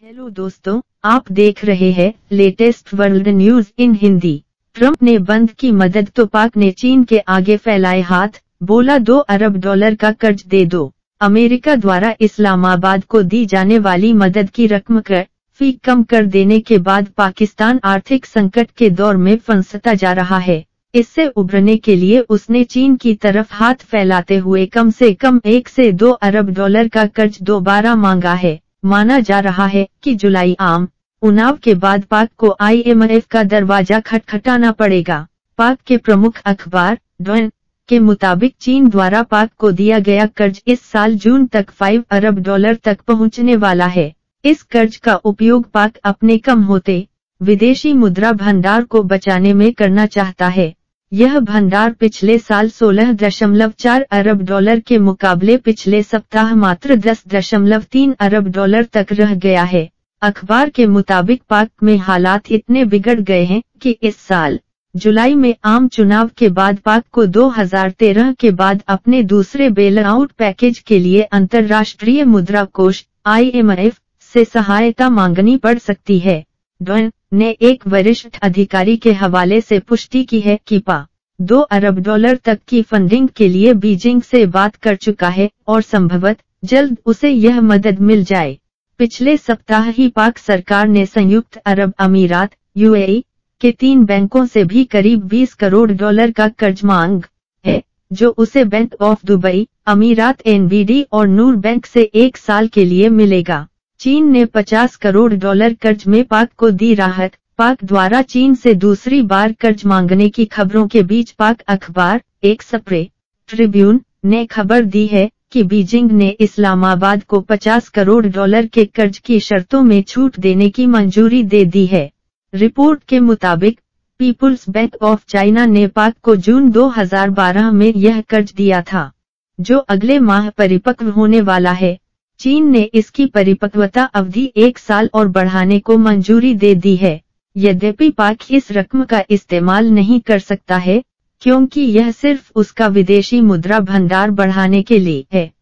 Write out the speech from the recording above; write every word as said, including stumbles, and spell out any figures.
Hello दोस्तों, आप देख रहे हैं latest world news in Hindi. Trump ने बंद की मदद तो पाक ने चीन के आगे फैलाए हाथ, बोला दो अरब डॉलर का कर्ज दे दो। अमेरिका द्वारा इस्लामाबाद को दी जाने वाली मदद की रकम कर फी कम कर देने के बाद पाकिस्तान आर्थिक संकट के दौर में फंसता जा रहा है। इससे उभरने के लिए उसने चीन की तरफ हाथ फैलाते हुए कम से कम एक से दो अरब डॉलर का कर्ज दोबारा मांगा है। माना जा रहा है कि जुलाई आम चुनाव के बाद पाक को आई एम एफ का दरवाजा खटखटाना पड़ेगा। पाक के प्रमुख अखबार डॉन के मुताबिक चीन द्वारा पाक को दिया गया कर्ज इस साल जून तक पाँच अरब डॉलर तक पहुंचने वाला है। इस कर्ज का उपयोग पाक अपने कम होते विदेशी मुद्रा भंडार को बचाने में करना चाहता है। यह भंडार पिछले साल सोलह दशमलव चार अरब डॉलर के मुकाबले पिछले सप्ताह मात्र दस दशमलव तीन अरब डॉलर तक रह गया है। अखबार के मुताबिक पाक में हालात इतने बिगड़ गए हैं कि इस साल जुलाई में आम चुनाव के बाद पाक को दो हज़ार तेरह के बाद अपने दूसरे बेलआउट पैकेज के लिए अंतर्राष्ट्रीय मुद्रा कोष आई एम एफ से सहायता मांगनी पड़ सकती है। डॉन ने एक वरिष्ठ अधिकारी के हवाले से पुष्टि की है कि पा दो अरब डॉलर तक की फंडिंग के लिए बीजिंग से बात कर चुका है और संभवतः जल्द उसे यह मदद मिल जाए। पिछले सप्ताह ही पाक सरकार ने संयुक्त अरब अमीरात यू ए ई के तीन बैंकों से भी करीब बीस करोड़ डॉलर का कर्ज मांग है, जो उसे बैंक ऑफ दुबई, अमीरात एन बी डी और नूर बैंक से एक साल के लिए मिलेगा। चीन ने पचास करोड़ डॉलर कर्ज में पाक को दी राहत। पाक द्वारा चीन से दूसरी बार कर्ज मांगने की खबरों के बीच पाक अखबार एक सप्रे ट्रिब्यून ने खबर दी है कि बीजिंग ने इस्लामाबाद को पचास करोड़ डॉलर के कर्ज की शर्तों में छूट देने की मंजूरी दे दी है। रिपोर्ट के मुताबिक पीपुल्स बैंक ऑफ चाइना ने पाक को जून दो हज़ार बारह में यह कर्ज दिया था, जो अगले माह परिपक्व होने वाला है। चीन ने इसकी परिपक्वता अवधि एक साल और बढ़ाने को मंजूरी दे दी है। यद्यपि पाक इस रकम का इस्तेमाल नहीं कर सकता है, क्योंकि यह सिर्फ उसका विदेशी मुद्रा भंडार बढ़ाने के लिए है।